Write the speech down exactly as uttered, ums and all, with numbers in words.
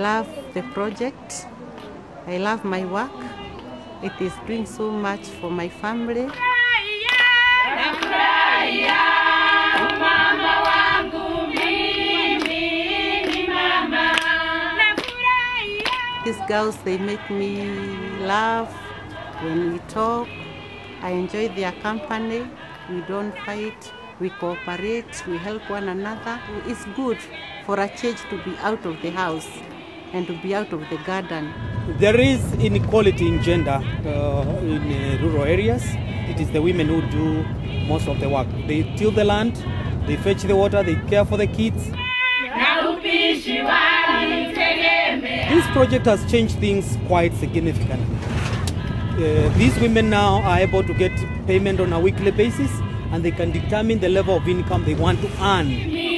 love the project. I love my work. It is doing so much for my family. These girls, they make me laugh when we talk. I enjoy their company. We don't fight. We cooperate. We help one another. It's good for a change to be out of the house and to be out of the garden. There is inequality in gender uh, in uh, rural areas. It is the women who do most of the work. They till the land, they fetch the water, they care for the kids. This project has changed things quite significantly. Uh, these women now are able to get payment on a weekly basis, and they can determine the level of income they want to earn.